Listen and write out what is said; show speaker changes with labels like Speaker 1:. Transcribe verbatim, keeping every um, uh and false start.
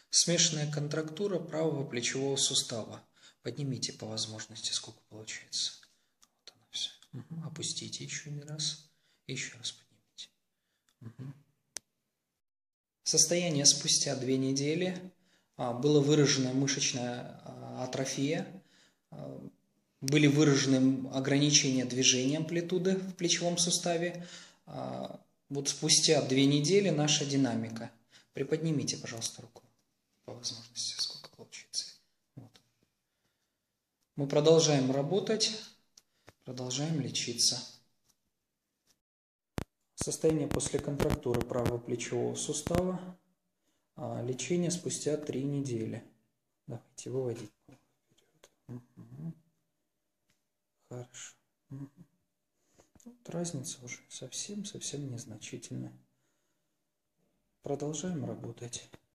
Speaker 1: Смешанная контрактура правого плечевого сустава. Поднимите по возможности, сколько получается. Вот она все. Угу. Опустите еще один раз. Еще раз поднимите. Угу. Состояние спустя две недели. Была выражена мышечная атрофия. Были выражены ограничения движения амплитуды в плечевом суставе. Вот спустя две недели наша динамика. Приподнимите, пожалуйста, руку по возможности, сколько получится. Вот. Мы продолжаем работать, продолжаем лечиться. Состояние после контрактуры правого плечевого сустава. Лечение спустя три недели. Давайте выводить вперед. Угу. Хорошо. Угу. Вот разница уже совсем-совсем незначительная. Продолжаем работать.